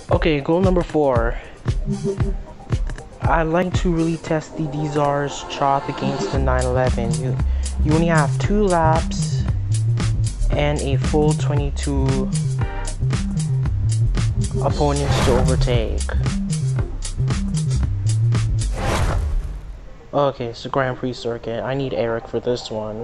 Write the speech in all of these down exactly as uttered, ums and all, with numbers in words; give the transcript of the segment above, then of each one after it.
Okay, goal number four. I'd like to really test the D Z R's shot against the nine eleven. You, you only have two laps and a full twenty-two opponents to overtake. Okay, so Grand Prix circuit. I need Eric for this one.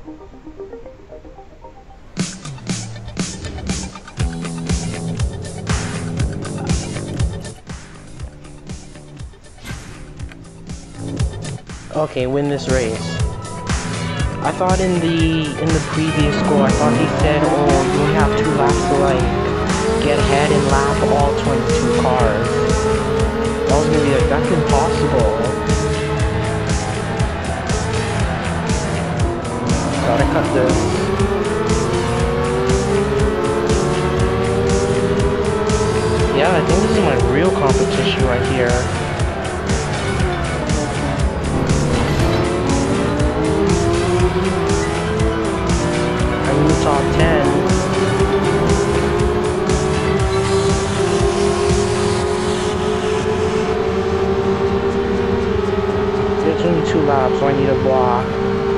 Okay, win this race. I thought in the in the previous goal, I thought he said, oh, you only have two laps to like get ahead and lap all twenty-two cars. I was gonna be like, that's impossible. Gotta cut this. Yeah, I think this is my real competition right here. Top ten. There's only two laps, so I need a block.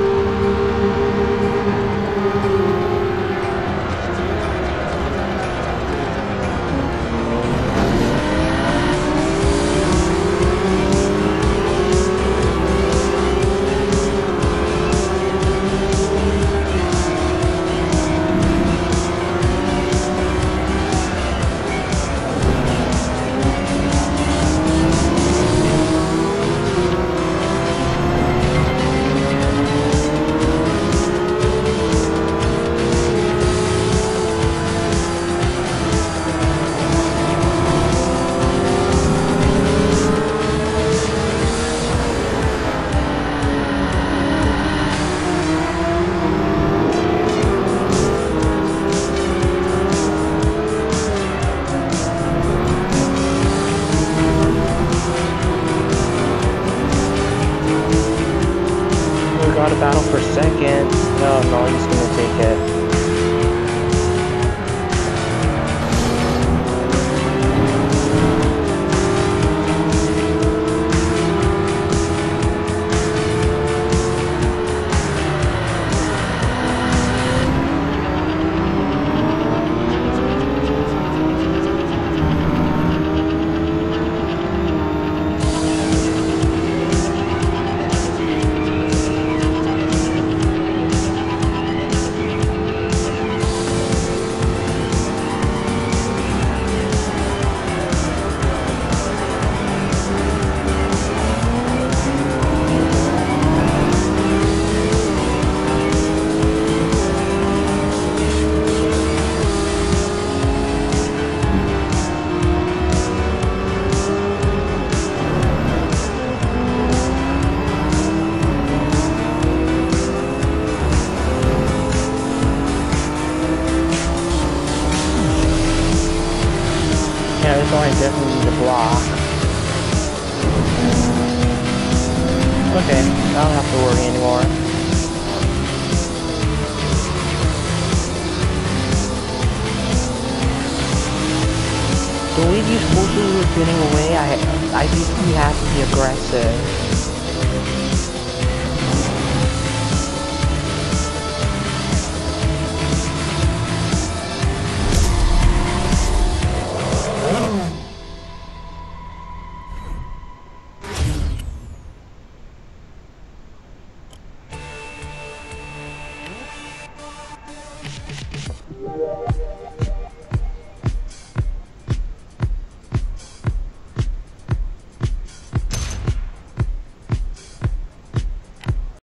Got a battle for second. No, no, he's gonna take it. So I definitely need a block. Okay, I don't have to worry anymore. The way these forces were getting away, I I basically had to be aggressive.